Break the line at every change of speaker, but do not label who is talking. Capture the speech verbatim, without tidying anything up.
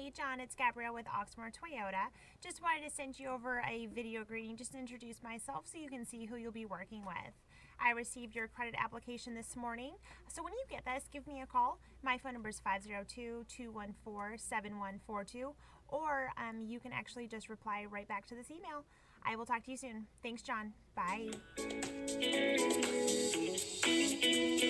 Hey John, it's Gabrielle with Oxmoor Toyota. Just wanted to send you over a video greeting just to introduce myself so you can see who you'll be working with. I received your credit application this morning, so when you get this, give me a call. My phone number is five zero two, two one four, seven one four two, or um, you can actually just reply right back to this email. I will talk to you soon. Thanks, John. Bye.